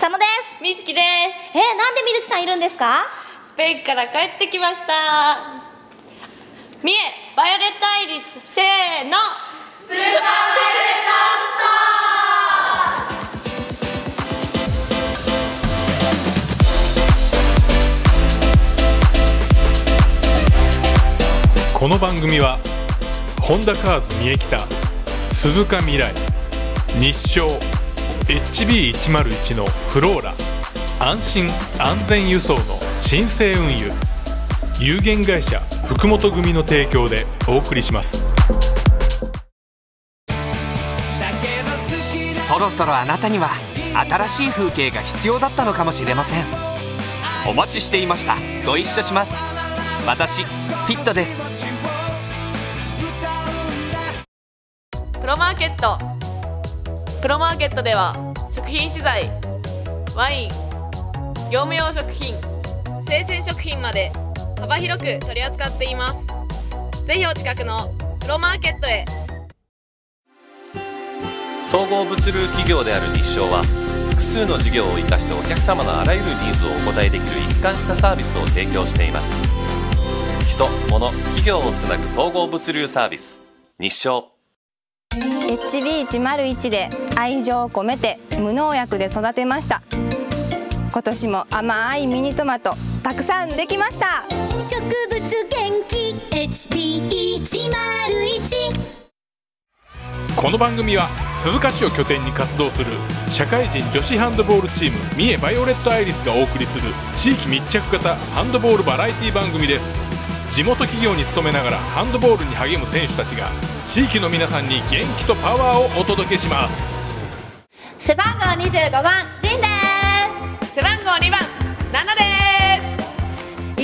佐野です。 みずきです。 なんでみずきさんいるんですか？ スペインから帰ってきました。三重バイオレットアイリス、せーの、スーパーバイオレット。この番組はホンダカーズ三重北、鈴鹿未来、日照、HB101 のフローラ、安心安全輸送の新生運輸、有限会社福本組の提供でお送りします。 そろそろあなたには新しい風景が必要だったのかもしれません。お待ちしていました。ご一緒します。私フィットです。 プロマーケット。プロマーケットでは食品資材、ワイン、業務用食品、生鮮食品まで幅広く取り扱っています。ぜひお近くのプロマーケットへ。 総合物流企業である日照は、複数の事業を生かしてお客様のあらゆるニーズをお応えできる一貫したサービスを提供しています。人、物、企業をつなぐ総合物流サービス、日照。 HB101 で愛情を込めて無農薬で育てました。今年も甘いミニトマトたくさんできました。 植物元気 HB101。 この番組は鈴鹿市を拠点に活動する社会人女子ハンドボールチーム三重バイオレットアイリスがお送りする地域密着型ハンドボールバラエティ番組です。地元企業に勤めながらハンドボールに励む選手たちが地域の皆さんに元気とパワーをお届けします。 背番号25番リンです。 背番号2番ナナです。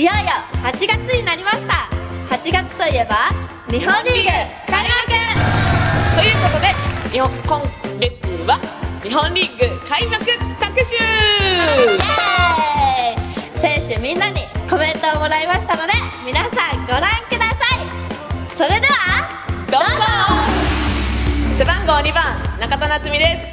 いよいよ8月になりました。8月といえば日本リーグ開幕ということで、今月は日本リーグ開幕特集。 イエーイ。選手みんなにコメントをもらいましたので、皆さんご覧ください。それではどうぞ。背番号2番中田夏実です。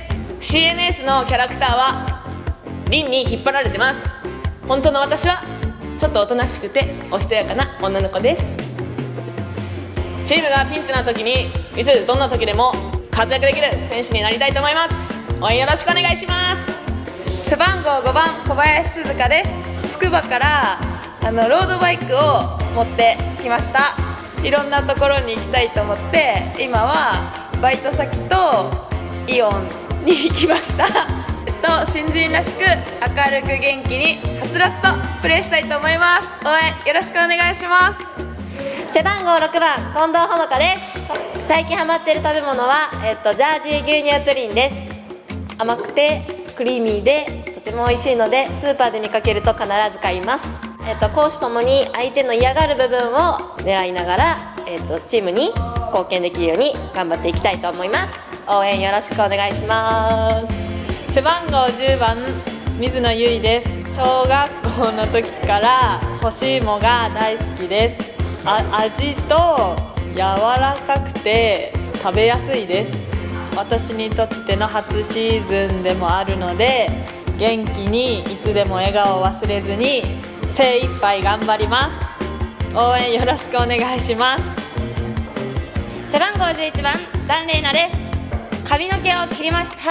CNS のキャラクターはリンに引っ張られてます。本当の私はちょっとおとなしくておしとやかな女の子です。チームがピンチな時にいつどんな時でも活躍できる選手になりたいと思います。応援よろしくお願いします。背番号5番小林鈴香です。つくばからロードバイクを持ってきました。いろんなところに行きたいと思って、今はバイト先とイオンに行きました。新人らしく明るく元気にはつらつとプレーしたいと思います。応援よろしくお願いします。 背番号6番近藤ほのかです。最近ハマっている食べ物は、ジャージー牛乳プリンです。甘くてクリーミーでとても美味しいので、スーパーで見かけると必ず買います。攻守ともに相手の嫌がる部分を狙いながら、チームに貢献できるように頑張っていきたいと思います。応援よろしくお願いします。 背番号10番水野ゆいです。小学校の時から干し芋が大好きです。味と柔らかくて食べやすいです。私にとっての初シーズンでもあるので、元気にいつでも笑顔を忘れずに精一杯頑張ります。応援よろしくお願いします。 背番号11番ダンレイナです。髪の毛を切りました。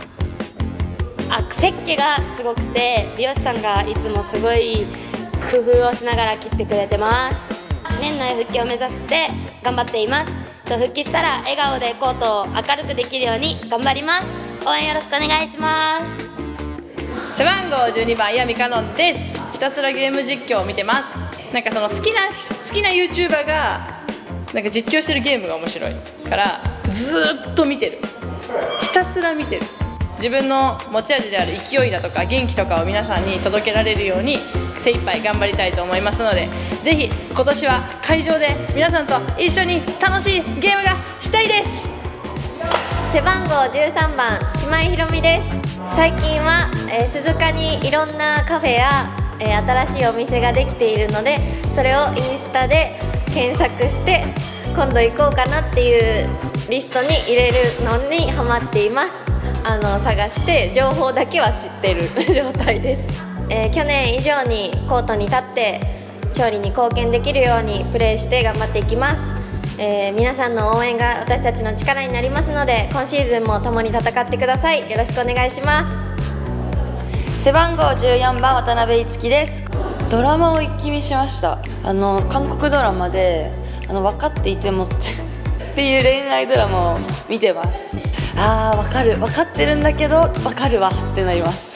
癖っ気がすごくて、美容師さんがいつもすごい工夫をしながら切ってくれてます。年内復帰を目指して頑張っています。復帰したら笑顔でコートを明るくできるように頑張ります。応援よろしくお願いします。 背番号12番闇かのんです。ひたすらゲーム実況を見てます。なんかその好きな YouTuber がなんか実況してるゲームが面白いからずっと見てる。ひたすら見てる。自分の持ち味である勢いだとか元気とかを皆さんに届けられるように精一杯頑張りたいと思いますので、ぜひ今年は会場で皆さんと一緒に楽しいゲームがしたいです。 背番号13番島井ひろみです。最近は、鈴鹿にいろんなカフェや、新しいお店ができているので、それをインスタで検索して今度行こうかなっていうリストに入れるのにハマっています。 探して情報だけは知ってる状態です。去年以上にコートに立って勝利に貢献できるようにプレーして頑張っていきます。皆さんの応援が私たちの力になりますので、今シーズンも共に戦ってください。よろしくお願いします。 背番号14番渡辺いつきです。ドラマを一気見しました。韓国ドラマで分かっていてもっていう恋愛ドラマを見てます。分かる、分かってるんだけど分かるわってなります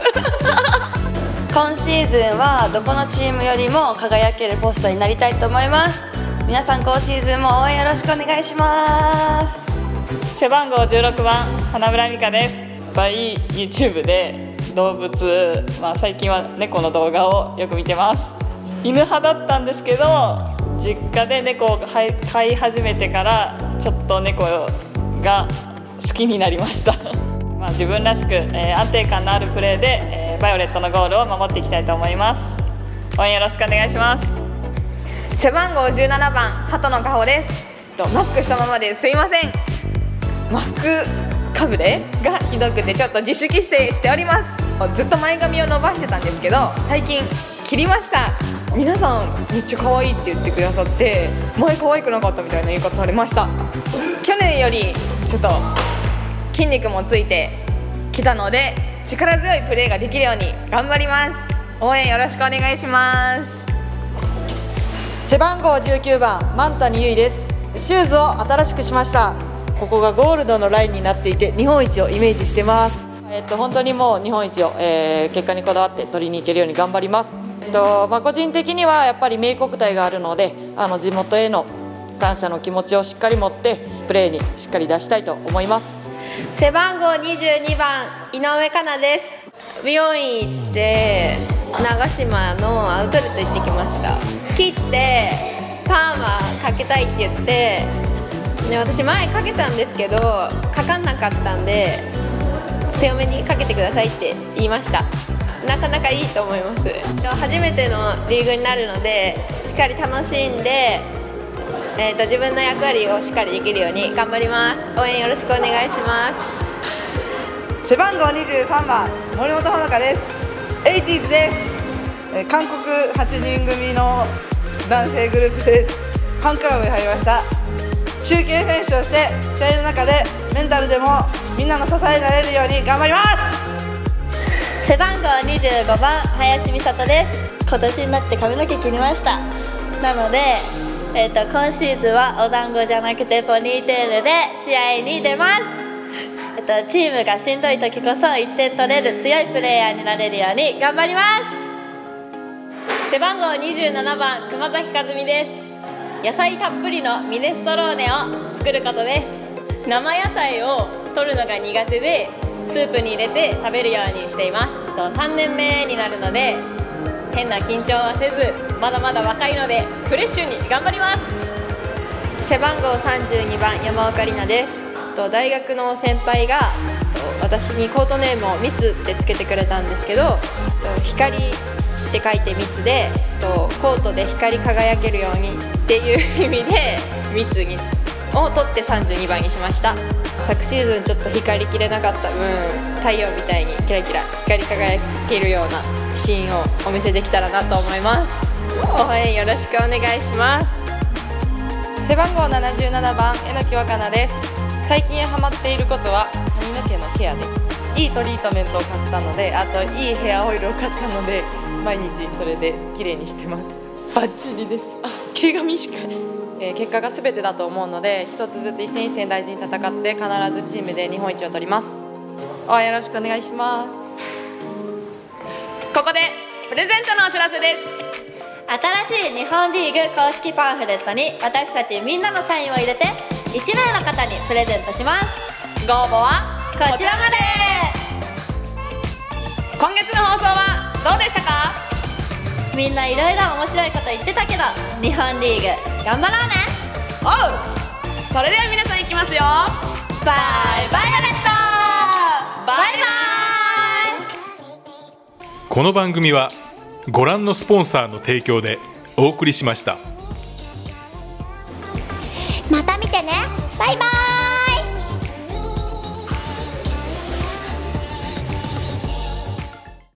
今シーズンはどこのチームよりも輝けるポストになりたいと思います。皆さん今シーズンも応援よろしくお願いします。 背番号16番花村美香です。YouTube で動物、最近は猫の動画をよく見てます。犬派だったんですけど、実家で猫を飼い始めてからちょっと猫が好きになりました自分らしく、安定感のあるプレーで、バイオレットのゴールを守っていきたいと思います。応援よろしくお願いします。 背番号17番鳩野香穂です。マスクしたままですいません。マスクかぶれがひどくてちょっと自主規制しております。ずっと前髪を伸ばしてたんですけど、最近切りました。皆さんめっちゃ可愛いって言ってくださって、前可愛くなかったみたいな言い方されました。去年よりちょっと筋肉もついてきたので、力強いプレーができるように頑張ります。応援よろしくお願いします。 背番号19番万谷優衣です。シューズを新しくしました。ここがゴールドのラインになっていて日本一をイメージしてます。本当にもう日本一を、結果にこだわって取りに行けるように頑張ります。個人的にはやっぱり名国体があるので、地元への感謝の気持ちをしっかり持ってプレーにしっかり出したいと思います。 背番号22番井上香奈です。美容院行って長島のアウトレット行ってきました。切ってパーマかけたいって言って、私前かけたんですけどかかんなかったんで、強めにかけてくださいって言いました。なかなかいいと思います。初めてのリーグになるのでしっかり楽しんで、自分の役割をしっかりできるように頑張ります。応援よろしくお願いします。 背番号23番森本穂香です。エイティーズです。韓国8人組の男性グループです。ファンクラブに入りました。中継選手として試合の中でメンタルでもみんなの支えになれるように頑張ります。 背番号25番林美里です。今年になって髪の毛切りました。なので、今シーズンはお団子じゃなくてポニーテールで試合に出ます。チームがしんどい時こそ1点取れる強いプレイヤーになれるように頑張ります。背番号27番熊崎和美です。野菜たっぷりのミネストローネを作ることです。生野菜を取るのが苦手でスープに入れて食べるようにしています。3年目になるので変な緊張はせず、まだまだ若いのでフレッシュに頑張ります。背番号32番山岡里奈です。大学の先輩が私にコートネームをミツってつけてくれたんですけど、光って書いてミツで、コートで光り輝けるようにっていう意味でミツを取って32番にしました。昨シーズンちょっと光りきれなかった分、太陽みたいにキラキラ光り輝けるようなシーンをお見せできたらなと思います。応援よろしくお願いします。 背番号77番榎木若菜です。最近ハマっていることは髪の毛のケアです。いいトリートメントを買ったので、あといいヘアオイルを買ったので毎日それで綺麗にしてます。バッチリです。毛が短い。結果が全てだと思うので、一つずつ一戦一戦大事に戦って必ずチームで日本一を取ります。応援よろしくお願いします。 ここでプレゼントのお知らせです。 新しい日本リーグ公式パンフレットに私たちみんなのサインを入れて1名の方にプレゼントします。 ご応募はこちらまで。今月の放送はどうでしたか？ みんないろいろ面白いこと言ってたけど、日本リーグ頑張ろうね。 おう、それでは皆さんいきますよ。バイバイオレット、バイバイ。 この番組はご覧のスポンサーの提供でお送りしました。 また見てね。バイバイ。